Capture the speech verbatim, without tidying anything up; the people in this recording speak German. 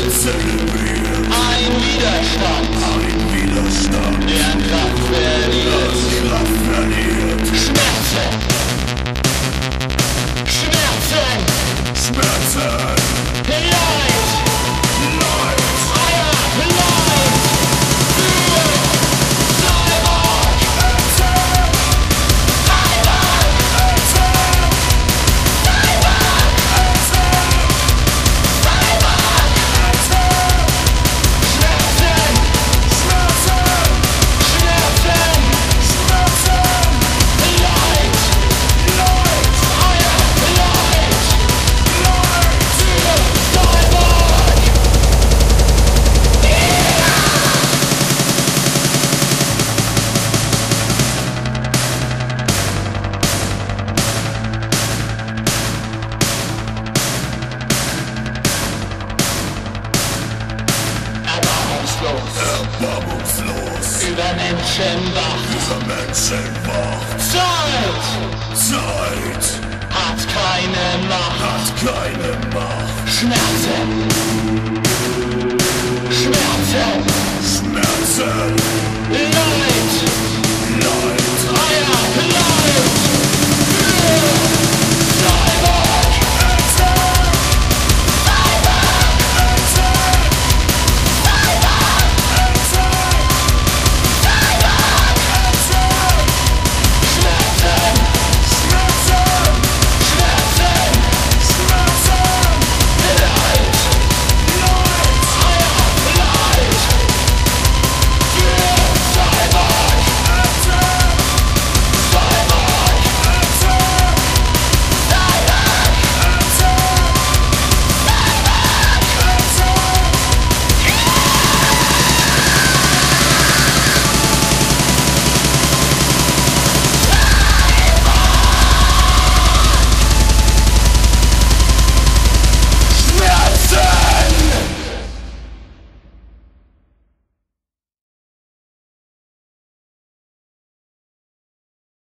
zelebriert. Ein Widerstand, Ein Widerstand, der an Kraft verliert. das Kraft verliert. Schmerzen, Schmerzen, Schmerzen, Leid, Leid, Eier, Leid, für Cyborg, Attack, Cyborg, Attack, Cyborg, Attack, Cyborg, Attack. Schmerzen, Schmerzen, Schmerzen, Schmerzen, Leid, Leid, Eier, Leid, Leid. für Cyborg. Erbarmungslos, Erbarmungslos, über Menschen wacht. über Menschen wacht. Zeit Zeit hat keine Macht. hat keine Macht. Schmerzen, Schmerzen, Schmerzen, Leid, Leid, Eier, Leid,